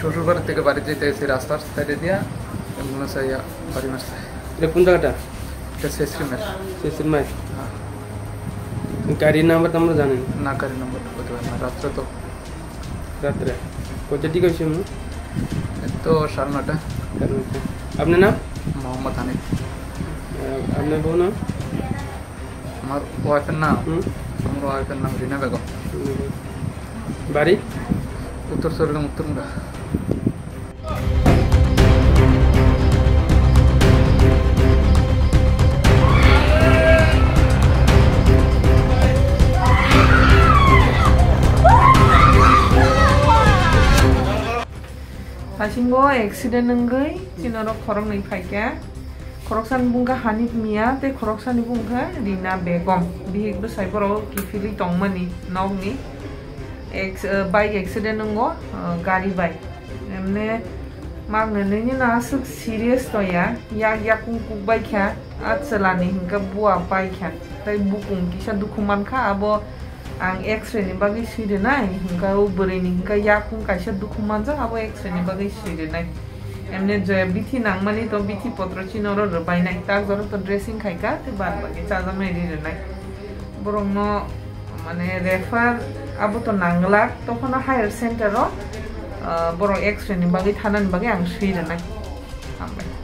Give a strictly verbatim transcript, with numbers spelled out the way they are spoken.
শ্বশুর বাড়ি থেকে বাড়ি যেতে এসে রাস্তার সাইডে দিয়া অ্যাম্বুলেন্স আইয়া বাড়ি মারছে। এটা কোন জায়গাটা? এটা শেষরি মের শেষের মাই। গাড়ির নাম্বার তো আমরা জানি না, গাড়ির নাম্বার বলতে পারি না। রাত্রে তো রাত্রে কয়টা ঠিক আছে? তো সাড়ে নটা। আপনার নাম? মোহাম্মদ হানিফ। আপনার বউ নাম? আমার ওয়াইফের নাম আমার ওয়াইফের নাম রিনা বেগম। বাড়ি? উত্তর Charilam, Uttarmura. Pasinggo accident nenggai cinoro khorok nei phaika khoroksan bungka Hanif Mia te khoroksan bungka Rina Begum bihik bo saiboro kifili tongmani nogni ex bike accident nengo gari bike emne magne neni na suk serious to ya yak yakung kuk bike kha atsalani hingka bua bike kha tai bukung kisa dukuman kha abo ang X-ray ni bagi side nai hingka ubere ni hingka yakung kaisa dukuman ja abo X-ray ni bagi side nai emne je bithi nangmani to bithi potro chinoro robai nai tak joro to dressing khaika te bad bagi chaja mai ri nai borong no mane refer abo to nangla tokhono higher center ro borong X-ray ni bagi thanan bagi ang side nai ambai